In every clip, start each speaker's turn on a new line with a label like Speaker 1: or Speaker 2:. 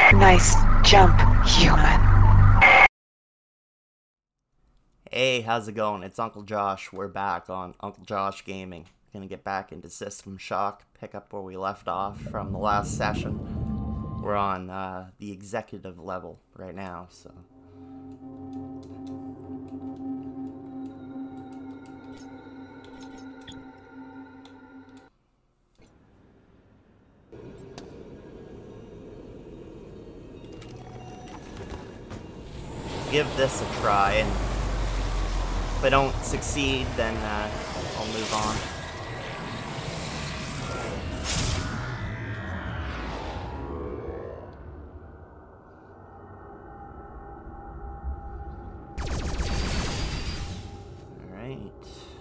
Speaker 1: Nice jump, human.
Speaker 2: Hey, how's it going? It's Uncle Josh. We're back on Uncle Josh Gaming. Gonna get back into System Shock, pick up where we left off from the last session. We're on the executive level right now, so. Give this a try, and if I don't succeed, then I'll move on. Alright.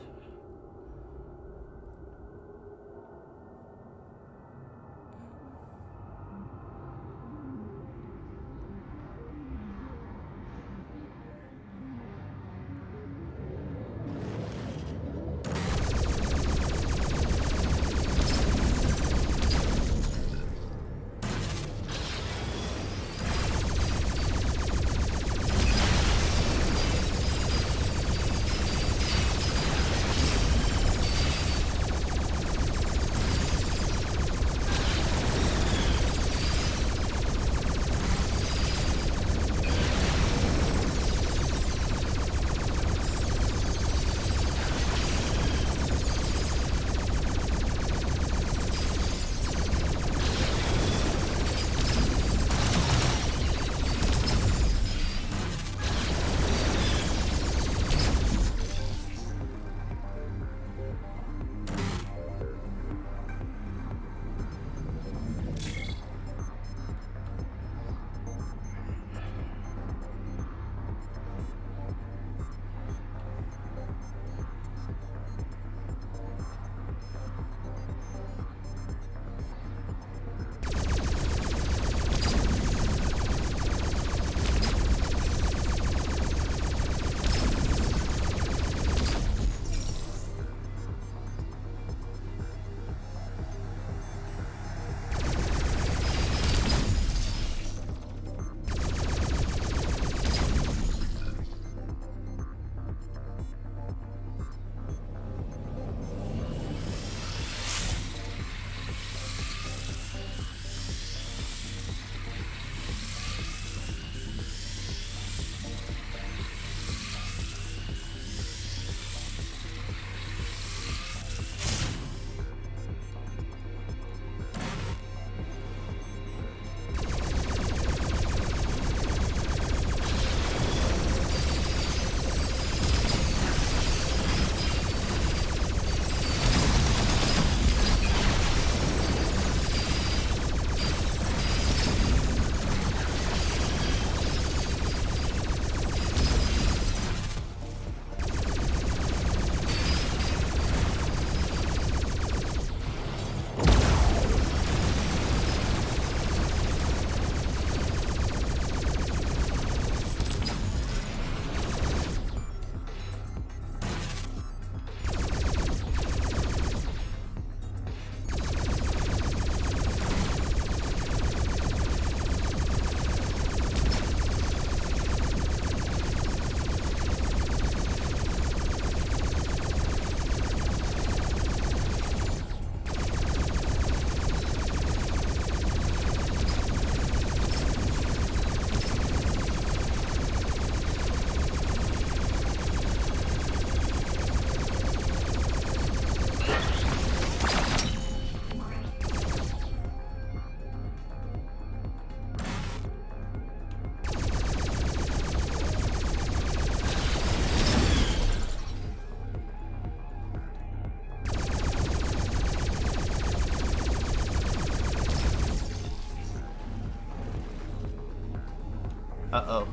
Speaker 2: Uh-oh.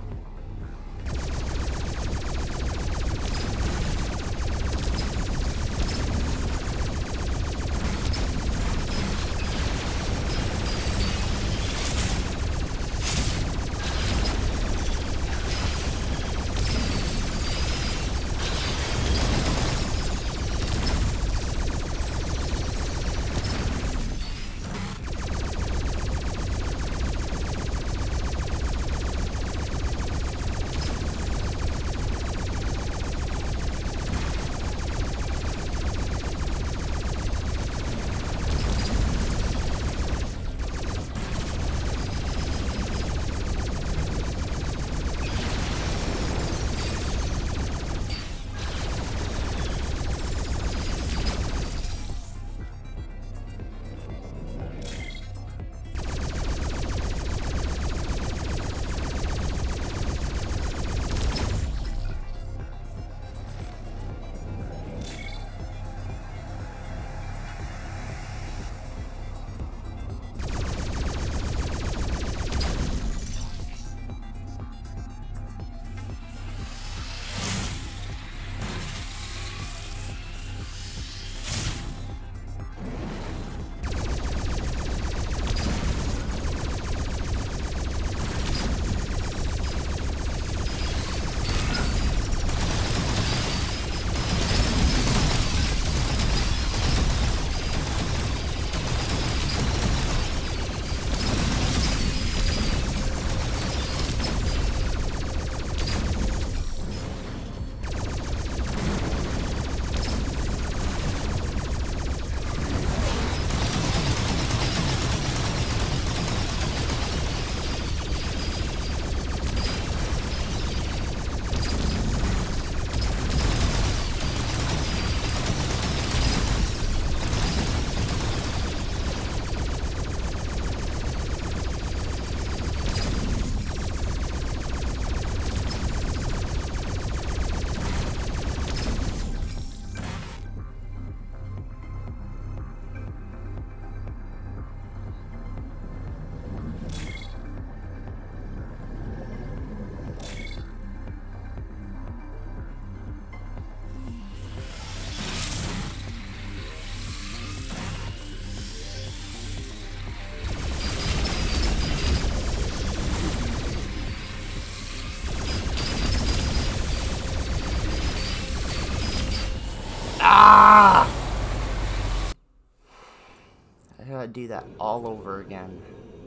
Speaker 2: do that all over again.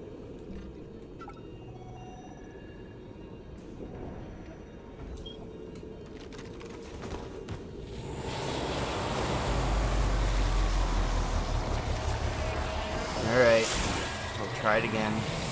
Speaker 2: Alright, we'll try it again.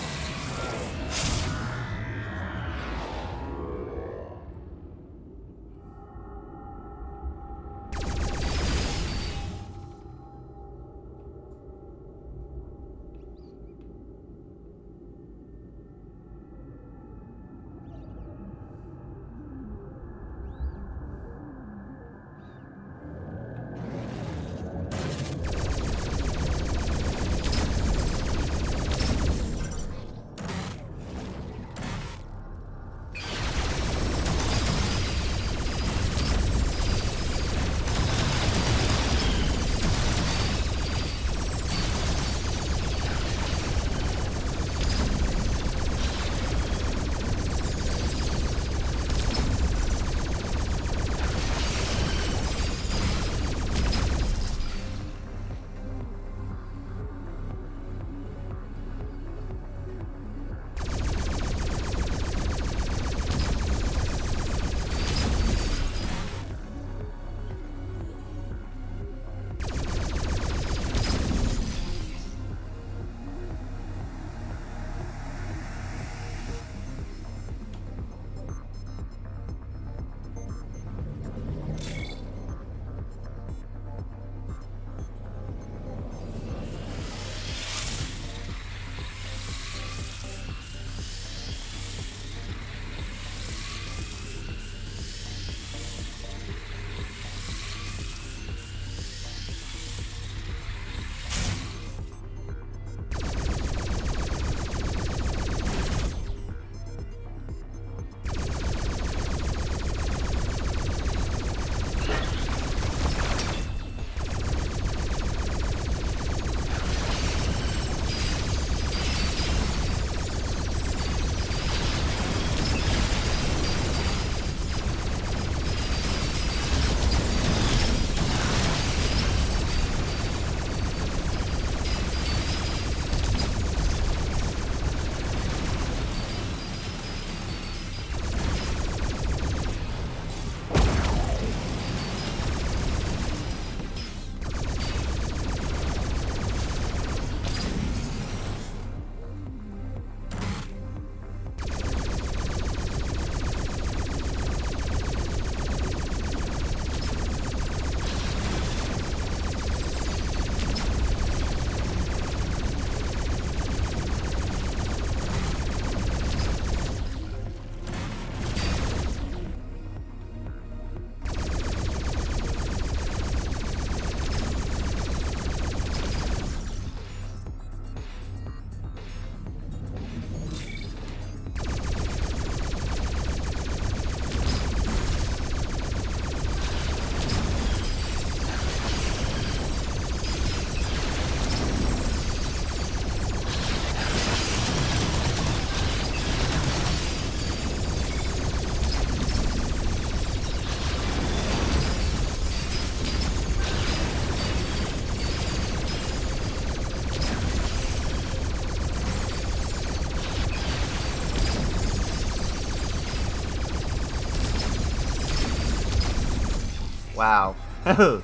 Speaker 2: Wow. I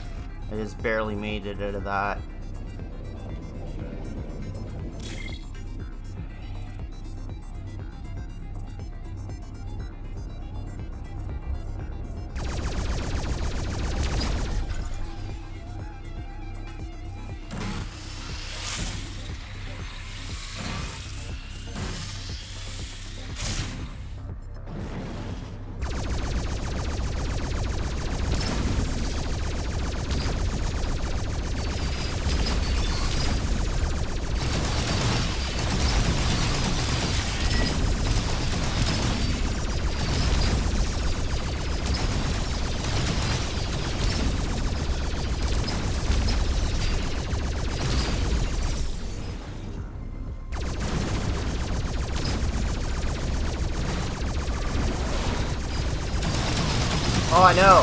Speaker 2: just barely made it out of that. Oh, I know.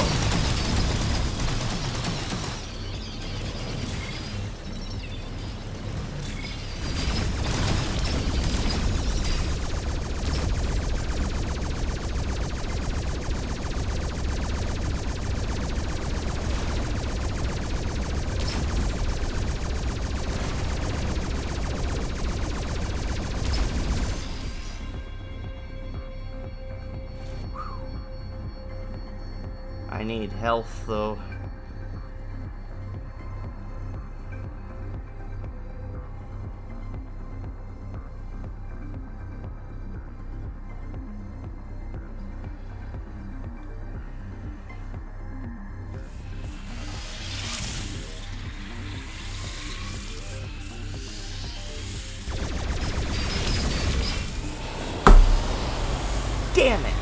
Speaker 2: I need health, though. Damn it!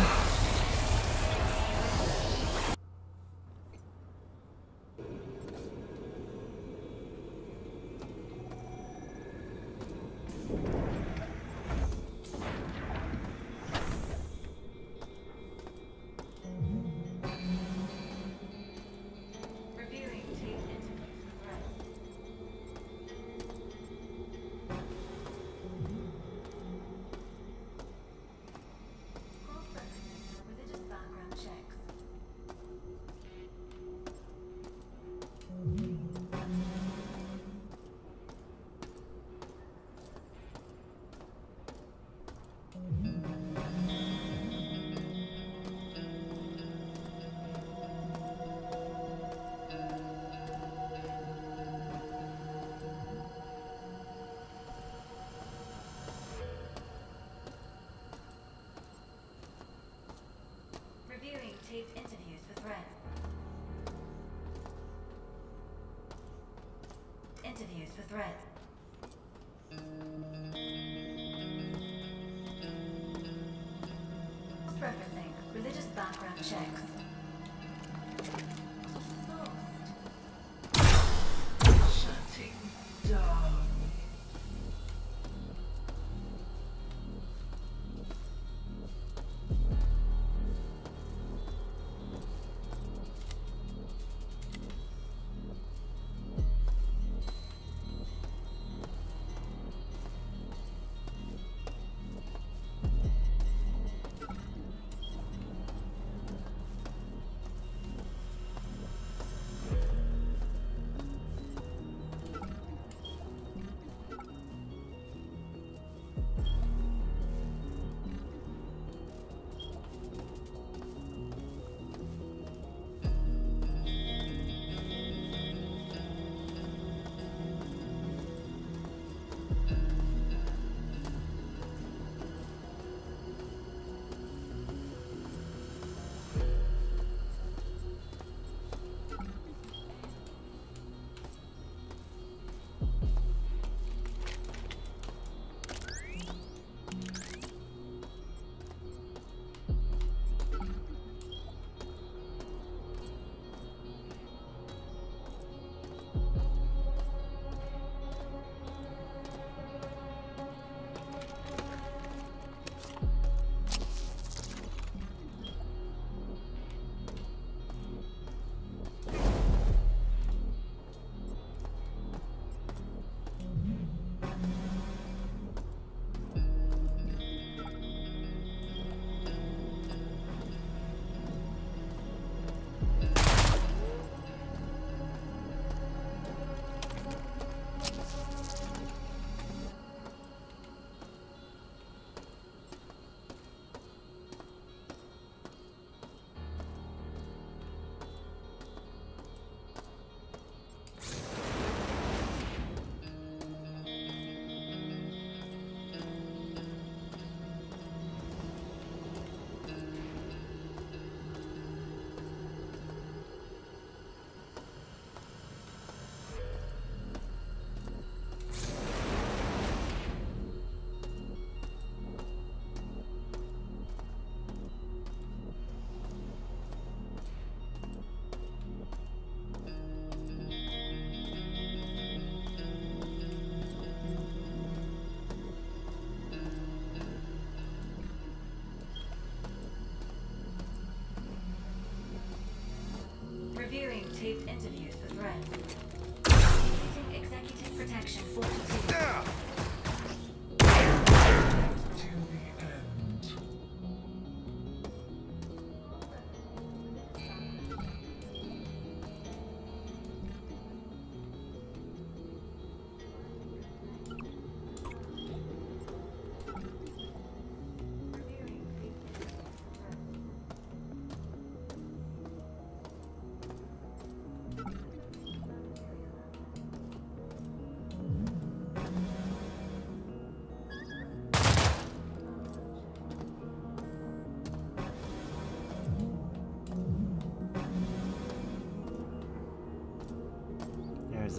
Speaker 3: Reviewing taped interviews with Red. Interviews with Red. Referencing religious background checks.
Speaker 1: Shutting down.
Speaker 3: Reviewing taped interviews with Red. Using executive protection 42.
Speaker 1: Till the end.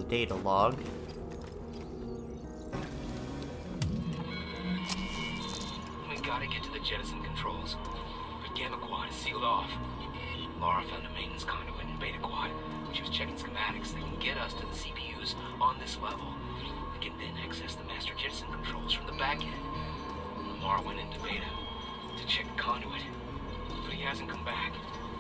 Speaker 2: data log.
Speaker 4: We gotta get to the jettison controls. The Gamma Quad is sealed off. Laura found a maintenance conduit in Beta Quad, which was checking schematics that can get us to the CPUs on this level. We can then access the master jettison controls from the back end. Laura went into Beta to check the conduit, but he hasn't come back.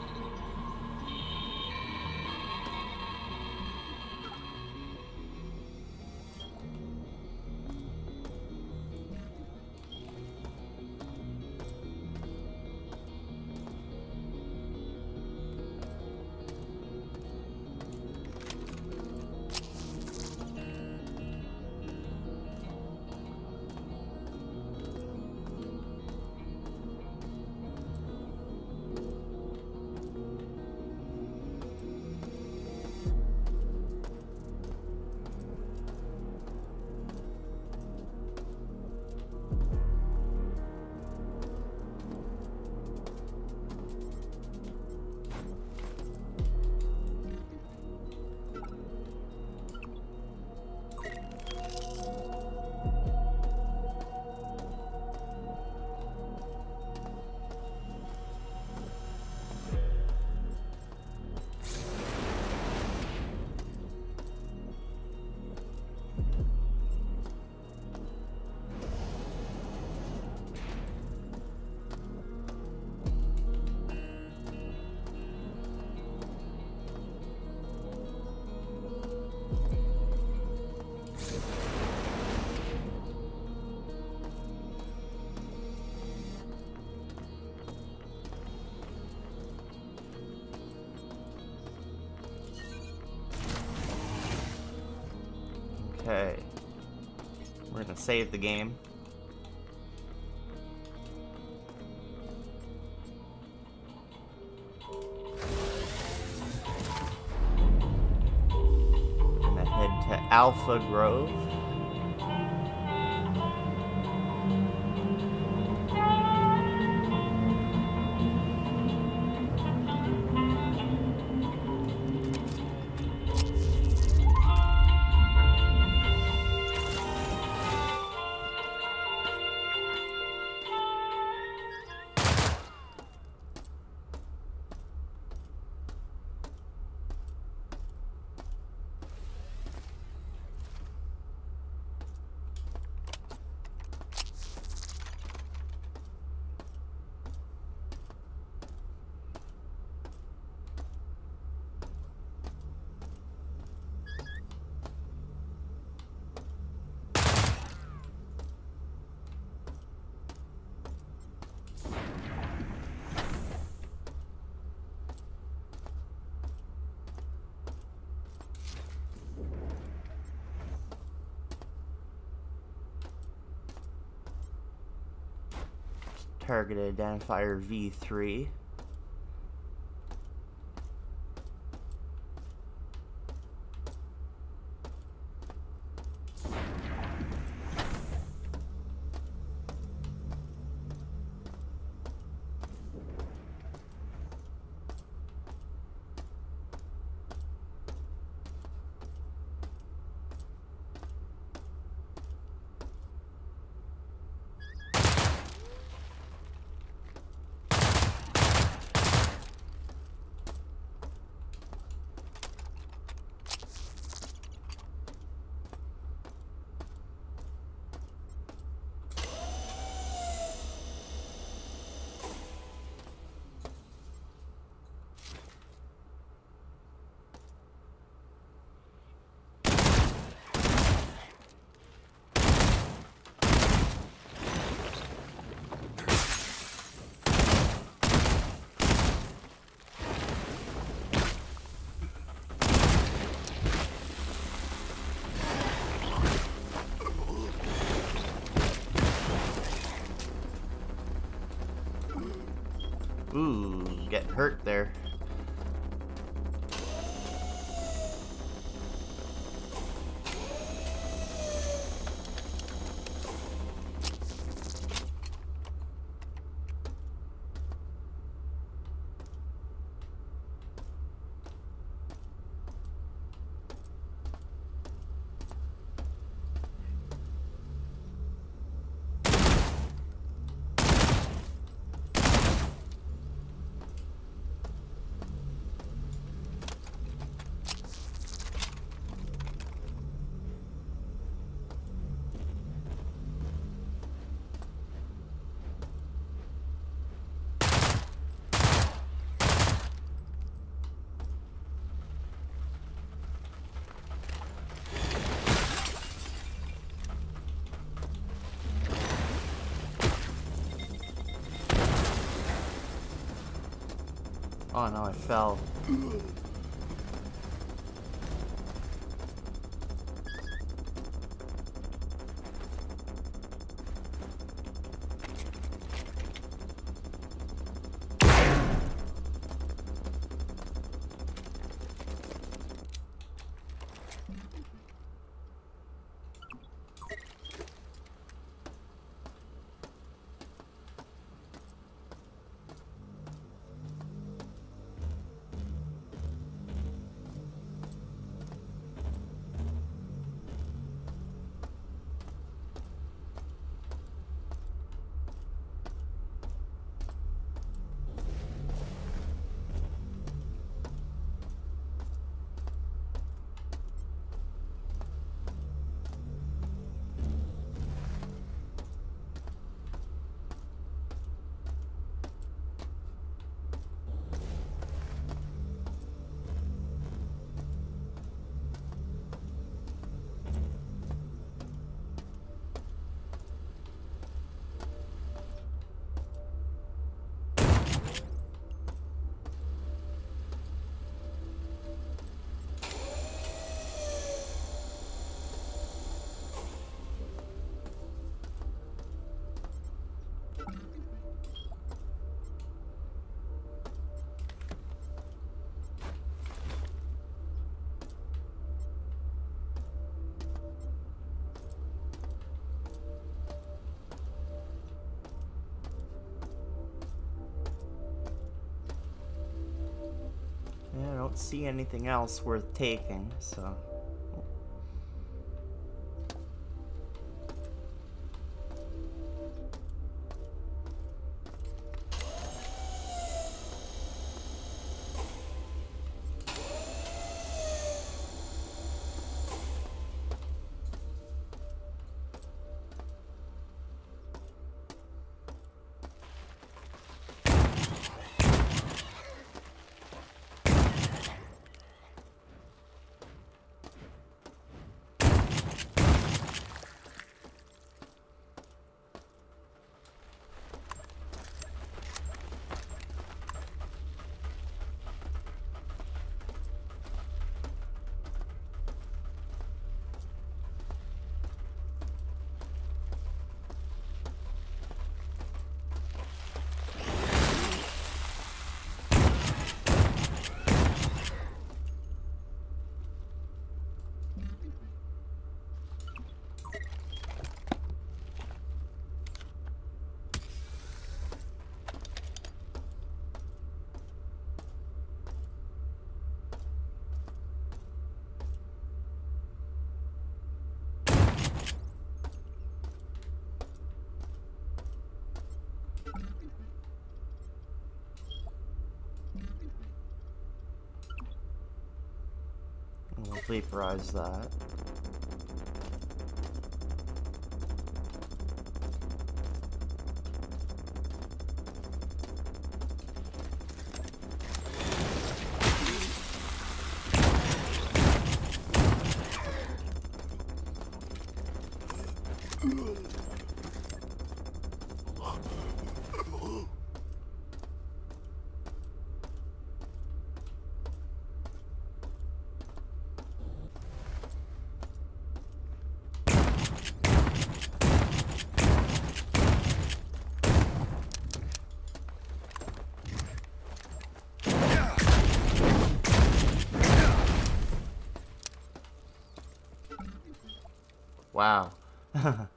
Speaker 2: Okay. We're gonna save the game. Gonna head to Alpha Grove. Target identifier V3. Ooh, get hurt there. Oh no, I fell. Yeah, I don't see anything else worth taking, so... We'll vaporize that. Wow. A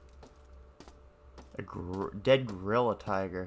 Speaker 2: dead gorilla tiger.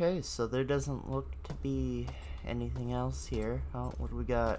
Speaker 2: Okay, so there doesn't look to be anything else here. Oh, what do we got?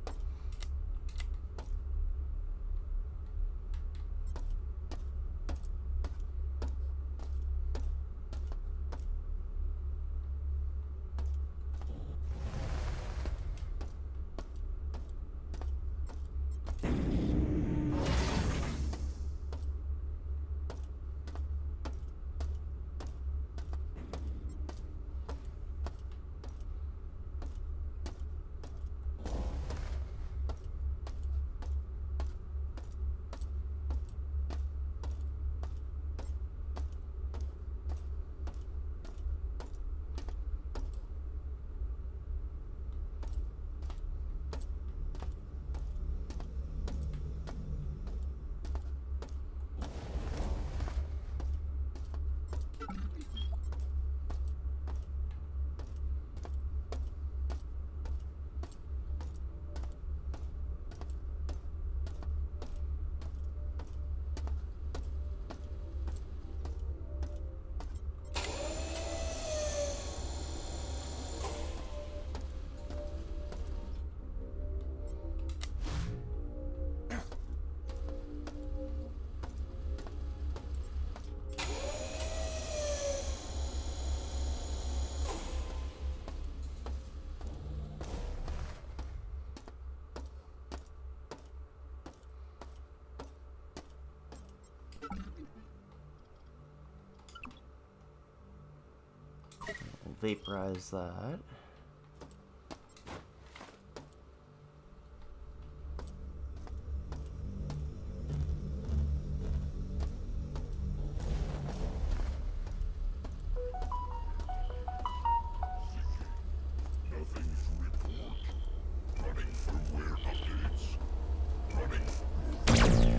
Speaker 2: Vaporize that.
Speaker 5: Nothing to report. Running firmware updates. Running.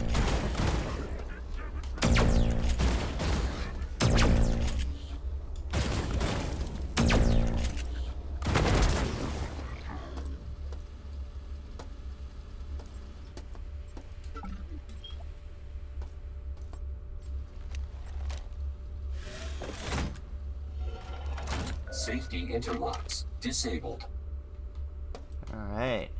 Speaker 6: Safety interlocks disabled.
Speaker 2: Alright.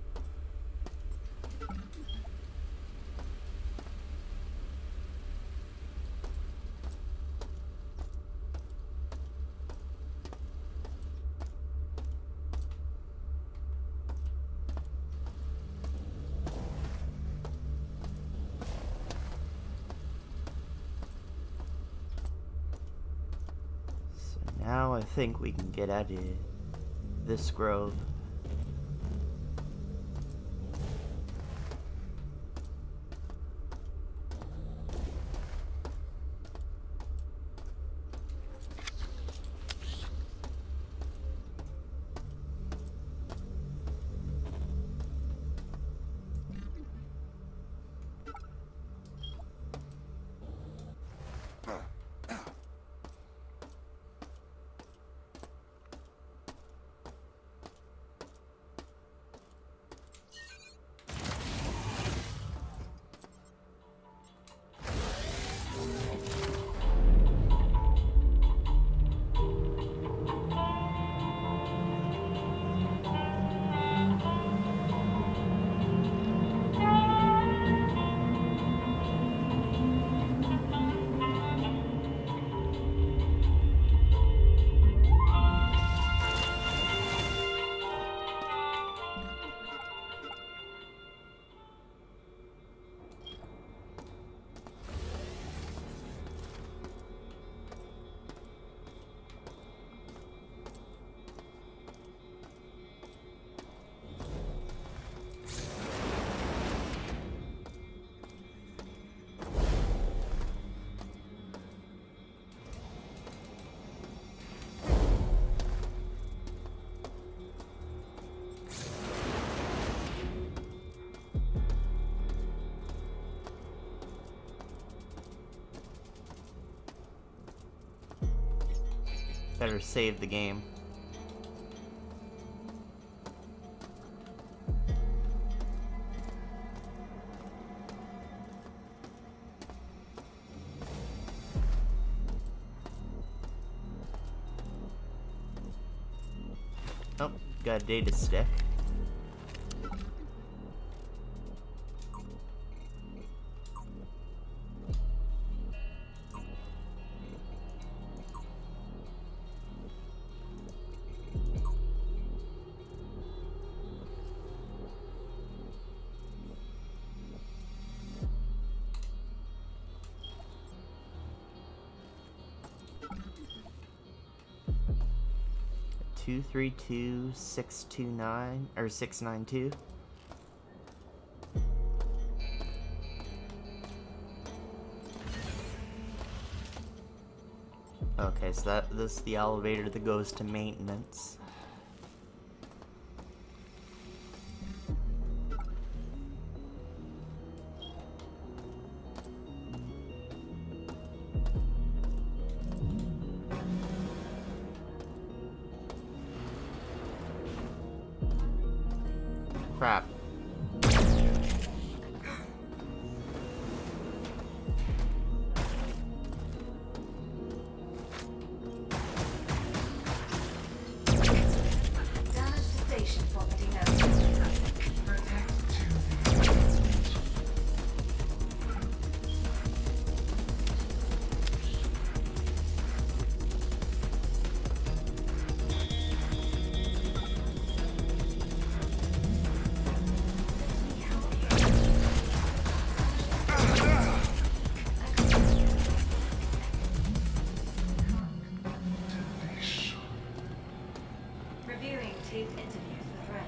Speaker 2: Now I think we can get out of this grove. Better save the game. Oh, got a data stick. Two 32629 or 692. Okay, so this is the elevator that goes to maintenance. Crap.
Speaker 3: Damage to station property noted.
Speaker 1: Protect to the end. Deletion.
Speaker 3: Reviewing taped interviews with Red.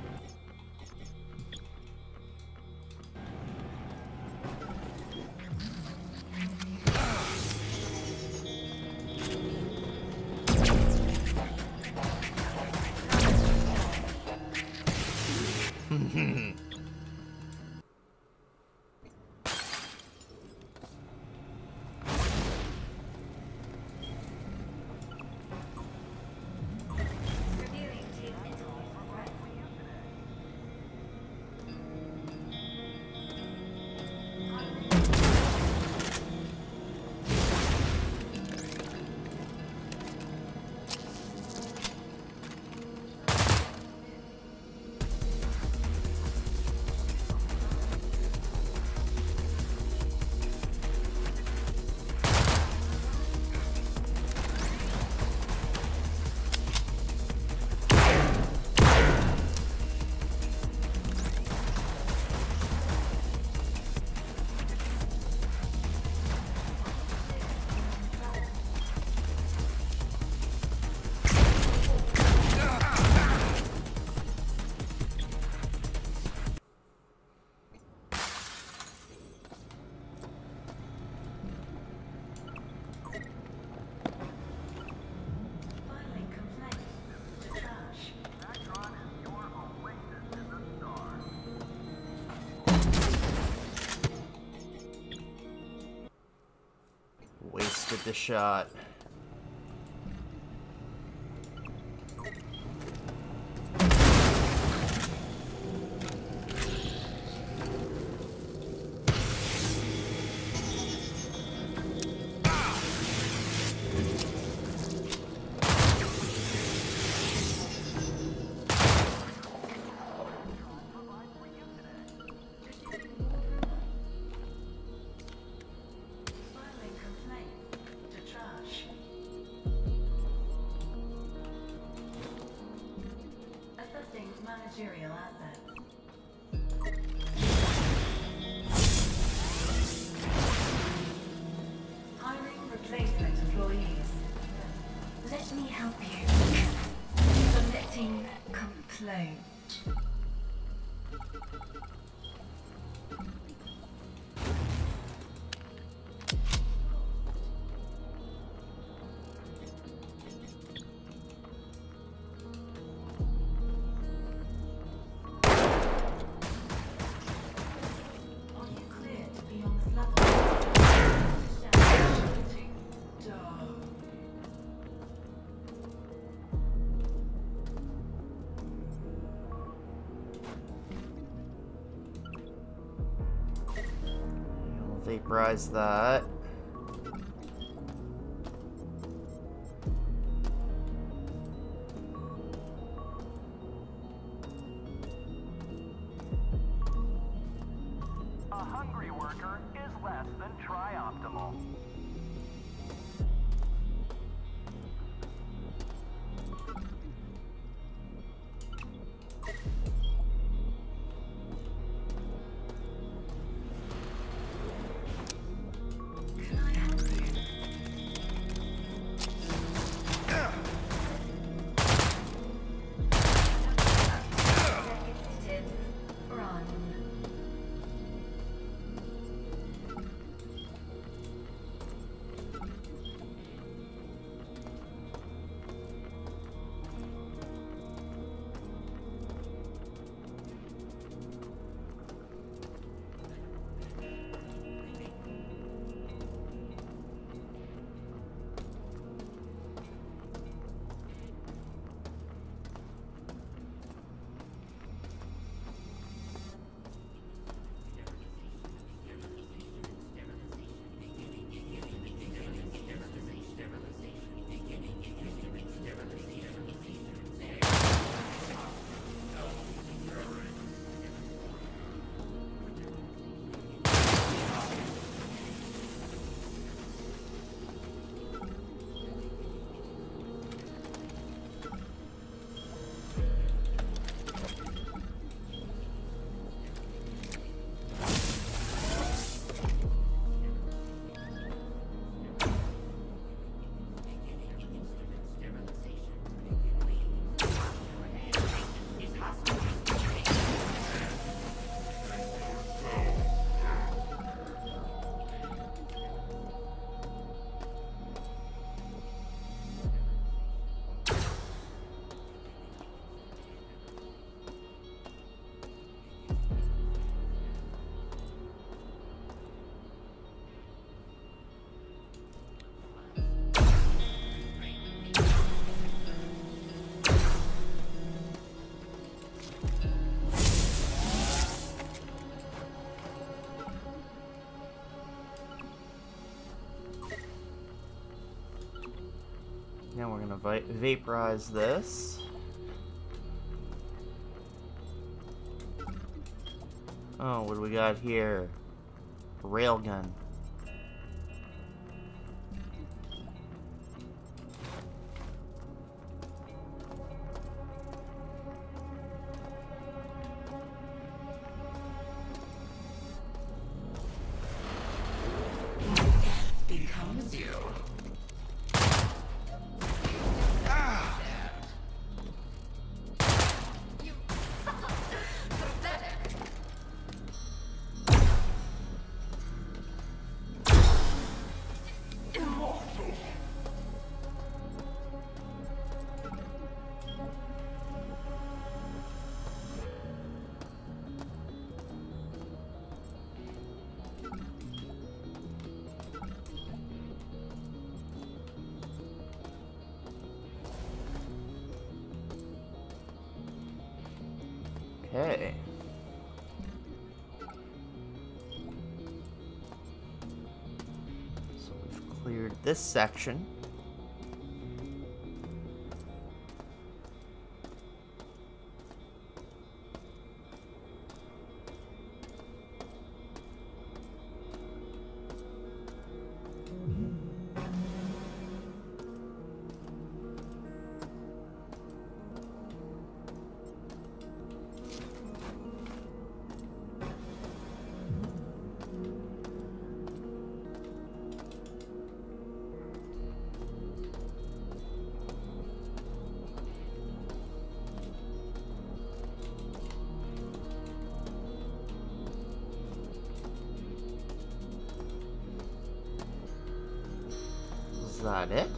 Speaker 3: Reviewing taped interviews with Red. Filing complaint to trash.
Speaker 2: Wasted the shot.
Speaker 3: Filing complaint to trash. Assessing managerial assets. Hiring replacement employees. Let me help you. Submitting complaint. Are you clear to be on this level?
Speaker 1: Shutting down.
Speaker 2: We'll vaporize that.
Speaker 7: factory worker is less than tri-optimal.
Speaker 2: Now we're gonna vaporize this. Oh, what do we got here? Railgun.
Speaker 1: Becomes you.
Speaker 2: Okay. So we've cleared this section. Is that it?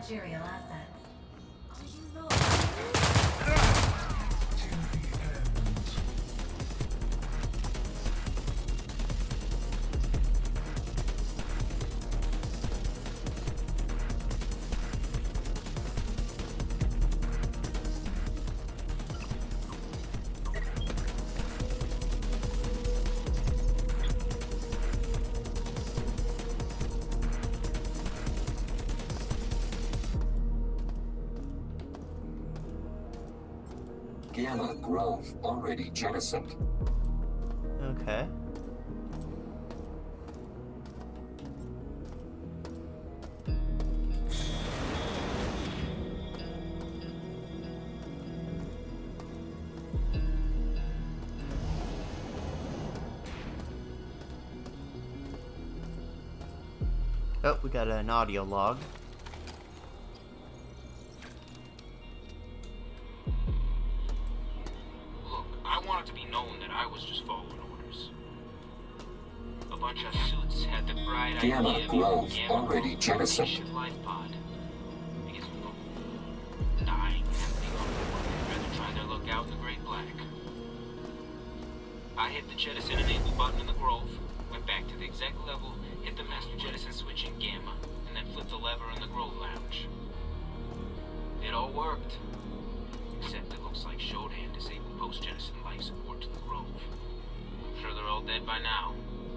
Speaker 3: managerial assets. Are you not?
Speaker 5: To the end.
Speaker 6: Gamma Grove already jettisoned.
Speaker 2: Okay. Oh, we got an audio log.
Speaker 4: Look, I want it to be known that I was just following orders. A bunch of suits had the bright
Speaker 6: Gamma
Speaker 4: idea of
Speaker 6: Grove
Speaker 4: using Gamma
Speaker 6: already
Speaker 4: Grove
Speaker 6: jettisoned.
Speaker 4: Leadership life pod. Because people dying and being on board would rather try their luck out in the Great Black. I hit the jettison enable button in the Grove, went back to the exec level, hit the master jettison switch in Gamma, and then flipped the lever in the Grove lounge. It all worked. Except it looks like Shodan disabled post-jettison life support to the Grove. I'm sure they're all dead by now.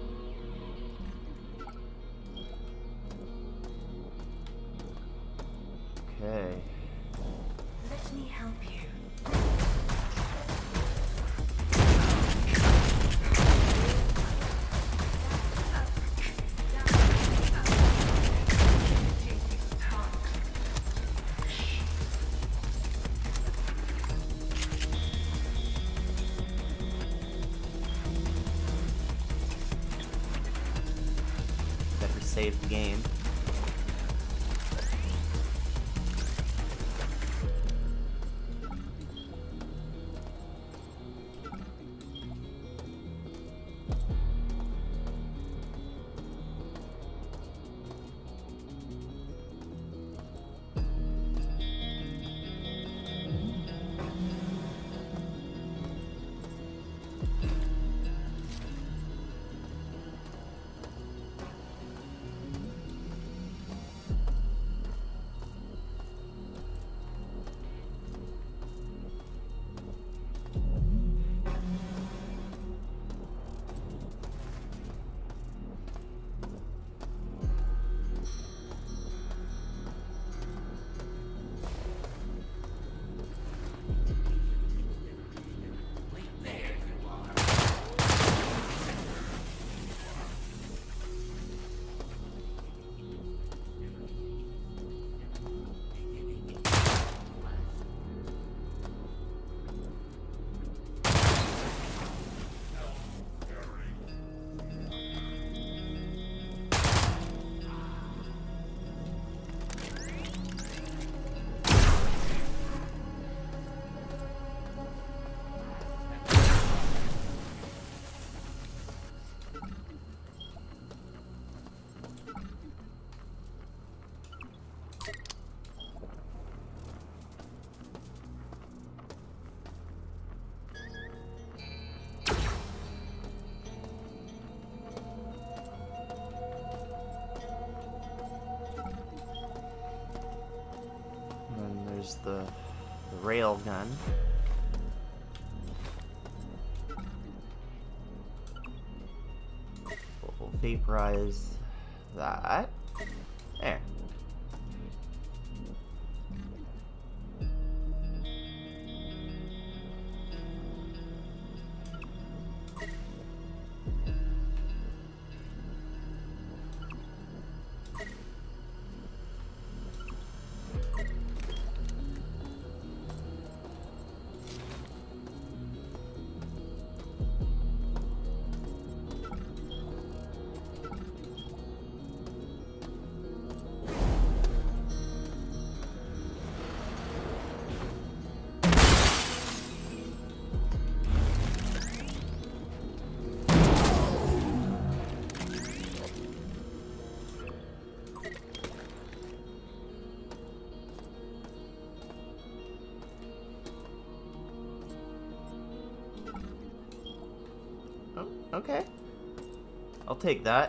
Speaker 2: Okay.
Speaker 3: Let me help you.
Speaker 2: Better save the game. There's the rail gun. We'll vaporize that. There. Oh, okay. I'll take that.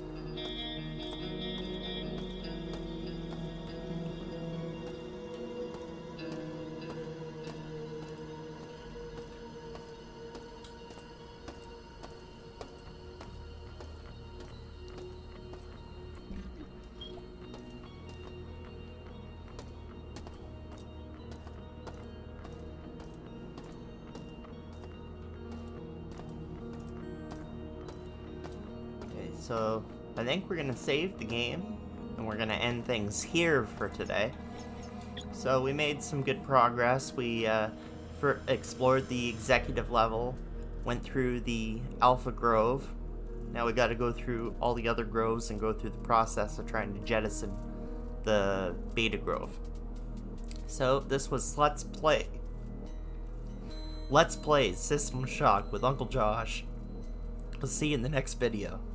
Speaker 2: So I think we're gonna save the game and we're gonna end things here for today. So we made some good progress. We explored the executive level, went through the Alpha Grove. Now we got to go through all the other groves and go through the process of trying to jettison the Beta Grove. So this was Let's Play System Shock with Uncle Josh. We'll see you in the next video.